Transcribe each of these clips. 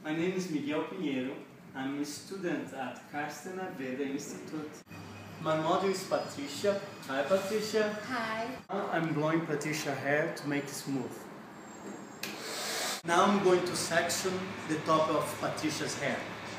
My name is Miguel Pinheiro. I'm a student at Carsten Aveda Institute. My model is Patricia. Hi Patricia. Hi. Now I'm blowing Patricia's hair to make it smooth. Now I'm going to section the top of Patricia's hair.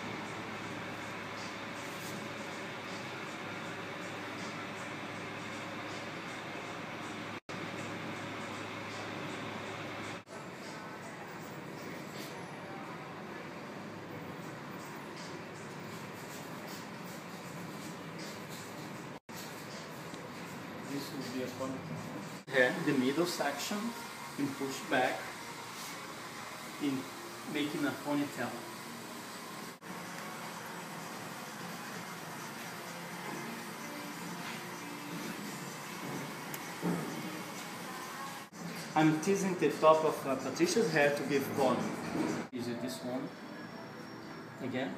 This will be a ponytail. Hair in the middle section and push back in making a ponytail. I'm teasing the top of Patricia's hair to give volume. Is it this one? Again.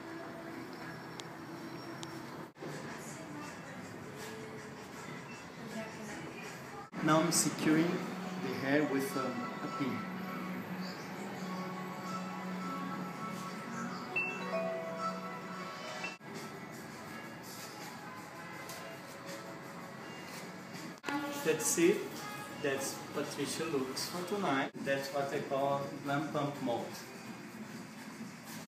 Now I'm securing the hair with a pin. That's it. That's Patricia looks for tonight. That's what I call Glam pump mode.